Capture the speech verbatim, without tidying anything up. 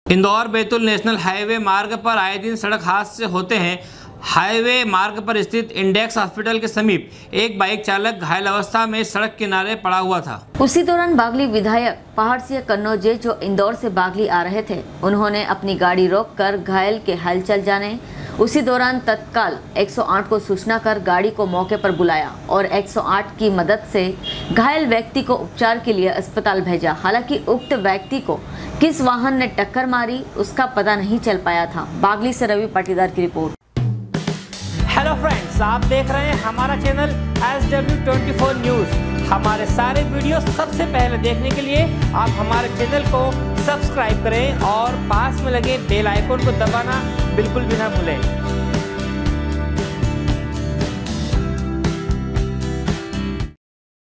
Indore Betul national highway मार्ग पर आए दिन सड़क हादसे होते हैं। हाईवे मार्ग पर स्थित इंडेक्स हॉस्पिटल के समीप एक बाइक चालक घायल अवस्था में सड़क किनारे पड़ा हुआ था। उसी दौरान बागली विधायक पहाड़ सिंह कन्नौजे जो इंदौर से बागली आ रहे थे, उन्होंने अपनी गाड़ी रोककर घायल के हलचल जाने उसी दौरान तत्काल एक सौ आठ को सूचना कर गाड़ी को मौके पर बुलाया और एक सौ आठ की मदद से घायल व्यक्ति को उपचार के लिए अस्पताल भेजा। हालांकि उक्त व्यक्ति को किस वाहन ने टक्कर मारी उसका पता नहीं चल पाया था। बागली से रवि पाटीदार की रिपोर्ट। हेलो फ्रेंड्स, आप देख रहे हैं हमारा channel S W twenty four news. हमारे सारे वीडियो सबसे पहले देखने के लिए आप हमारे चैनल को सब्सक्राइब करें और पास में लगे बेल आइकन को दबाना बिल्कुल भी ना भूलें।